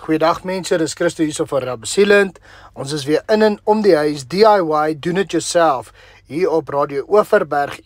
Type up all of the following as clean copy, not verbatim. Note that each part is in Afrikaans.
Goeiedag mense, dis Christo hier van Sealant. Ons is weer in en om die huis, DIY, doen it yourself, hier op Radio Overberg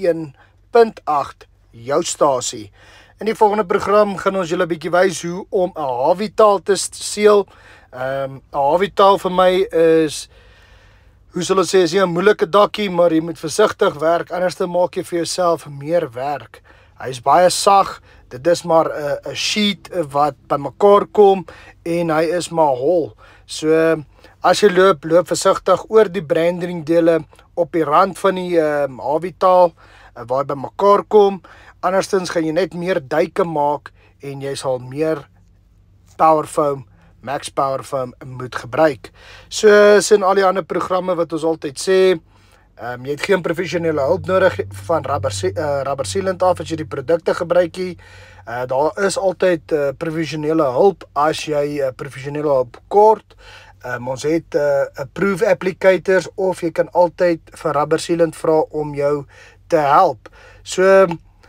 101.8, jou stasie. In die volgende program gaan ons julle 'n bietjie wys hoe om 'n Harvey Tile te seël. 'n Harvey Tile vir my is, hoe sal ons sê, is nie 'n moeilike dakkie, maar jy moet versigtig werk, anders dan maak jy vir jouself meer werk. Hy is baie sag, dit is maar 'n sheet wat bymekaar kom en hy is maar hol. So as jy loop versigtig oor die brandingdele op die rand van die Harvey Tile waar hy bymekaar kom. Anderstens gaan jy net meer duike maak en jy sal meer power foam, max power foam moet gebruik. So in al die ander programme wat ons altyd sê, jy het geen professionele hulp nodig van rubber sealant af as jy die produkte gebruik nie. Daar is altyd professionele hulp as jy professionele hulp kort. Ons het approved applicators of jy kan altyd vir rubber sealant vra om jou te help. So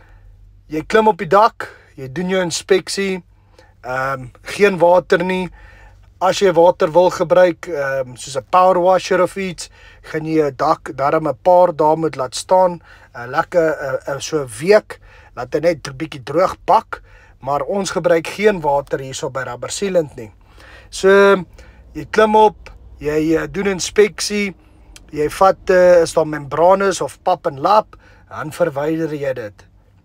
jy klim op die dak, jy doen jou inspeksie, geen water nie. As jy water wil gebruik, soos 'n power washer of iets, gaan jy jou dak daarom 'n paar dae moet laat staan, lekker so 'n week, laat hy net 'n bietjie droog bak, maar ons gebruik geen water hierso by rubber sealant nie. So jy klim op, jy doen inspeksie, jy vat is daar membranes of pap en lap, dan verwyder jy dit.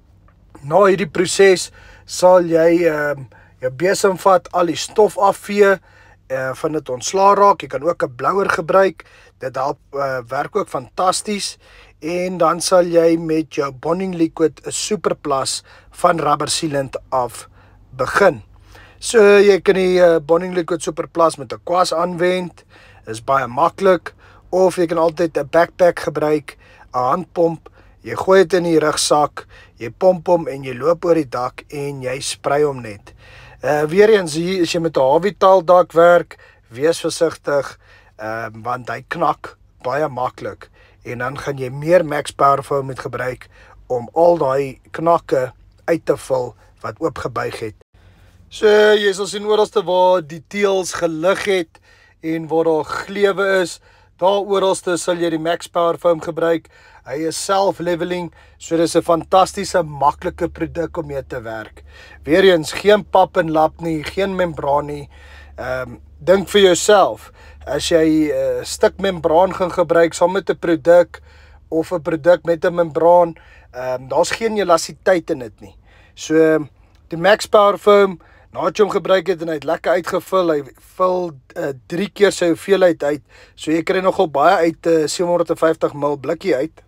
Na hierdie proses sal jy jou besem vat, al die stof afvee, van dit ontslaa raak. Jy kan ook 'n blouer gebruik, dit help, werk ook fantasties, en dan sal jy met jou bonding liquid 'n superplus van rubber sealant af begin. So jy kan die bonding liquid superplus met 'n kwas aanwend, is baie maklik, of jy kan altyd 'n backpack gebruik, 'n handpomp, jy gooi dit in die rugsak, jy pomp hom en jy loop oor die dak en jy sprei hom net. Weer eens, hier as jy met 'n Harvey Tile dak werk, wees versigtig, want hy knak baie maklik, en dan gaan jy meer max power foam moet gebruik om al daai knakke uit te vul wat oopgebuig het. So jy sal sien oralste waar die teels gelig het en waar daar gleuwe is, daar oralste sal jy die max power foam gebruik. Hy is self-leveling, so dis 'n fantastiese, maklike produk om mee te werk. Weereens, geen pap en lap nie, geen membraan nie. Dink vir jouself, as jy 'n stuk membraan gaan gebruik saam met 'n produk, of 'n produk met 'n membraan, daar's geen elastisiteit in dit nie. So die max power foam, nadat jy hom gebruik het en hy het lekker uitgevul, hy vul 3 keer sy hoeveelheid uit, so jy kry nogal baie uit 750 ml blikkie uit.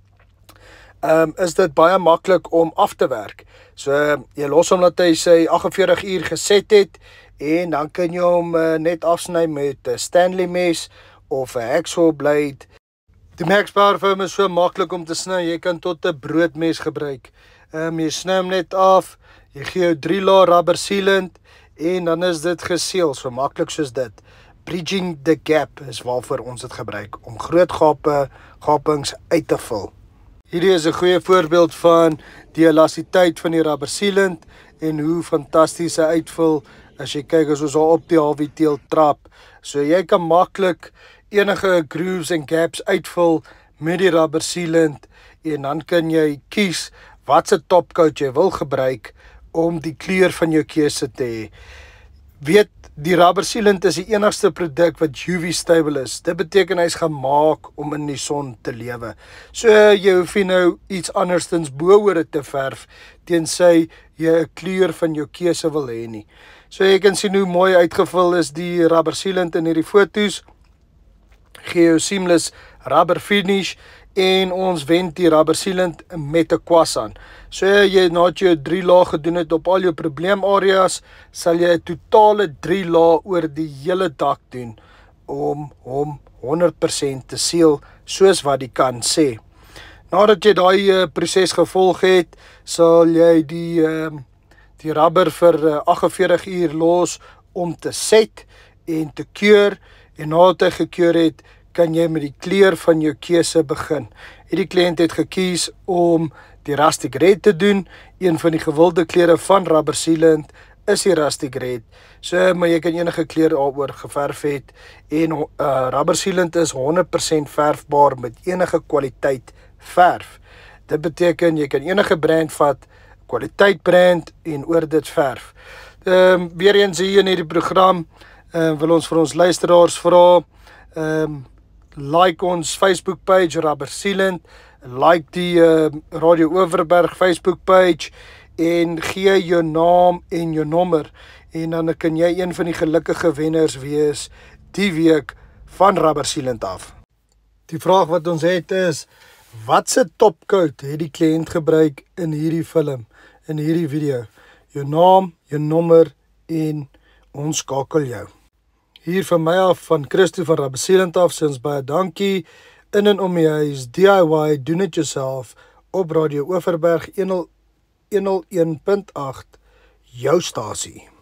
Is dit baie maklik om af te werk. So jy los hom dat hy sy 48 uur geset het, en dan kan jy hom net afsny met 'n Stanley mes of 'n hacksaw blade. Die max power foam is so maklik om te sny, jy kan tot 'n broodmes gebruik. Jy sny hom net af, jy gee jou 3 lae rubber sealant, en dan is dit geseël, so maklik soos dit. Bridging the gap is waarvoor ons dit gebruik, om groot gapings uit te vul. Hierdie is 'n goeie voorbeeld van die elastisiteit van die rubber sealant en hoe fantasties hy uitvul as jy kyk as ons al op die Harvey Tile trap. So jy kan maklik enige grooves en gaps uitvul met die rubber sealant, en dan kan jy kies watse topcoat jy wil gebruik om die kleur van jou keuse te hê. Weet, die rubber sealant is die enigste produk wat UV stable is. Dit beteken hy's gemaak om in die son te lewe. So jy hoef nie nou iets anderstens bo oor dit te verf, tensy jy 'n kleur van jou keuse wil hê nie. So jy kan sien hoe mooi uitgevul is die rubber sealant in hierdie foto's. Gee jou seamless rubber finish, en ons wend die rubber sealant met 'n kwas aan. So jy, nadat jy 3 lae gedoen het op al jou probleemareas, sal jy 'n totale 3 lae oor die hele dak doen om hom 100% te seël, soos wat die kan sê. Nadat jy daai proses gevolg het, sal jy die rubber vir 48 uur los om te set en te keur, en nadat hy gekeur het, kan jy met die kleur van jou keuse begin. Hierdie kliënt het gekies om die rustic red te doen. Een van die gewilde kleure van rubber sealant is die Rustic Red. So, maar jy kan enige kleur daaroor geverf het en rubber sealant is 100% verfbaar met enige kwaliteit verf. Dit beteken jy kan enige brand vat, kwaliteit brand en oor dit verf. Weer eens hier in hierdie program wil ons vir ons luisteraars vra, like ons Facebook page Rubber Sealant, like die Radio Overberg Facebook page en gee jou naam en jou nommer en dan kan jy een van die gelukkige wenners wees die week van Rubber Sealant af. Die vraag wat ons het is, watse topcoat het die kliënt gebruik in hierdie film, in hierdie video? Jou naam, jou nommer en ons skakel jou. Hier van my af, van Christo van Rubber Sealant af, sê ons baie dankie. In en om die huis, DIY, doen it yourself, op Radio Overberg 101.8, jou stasie.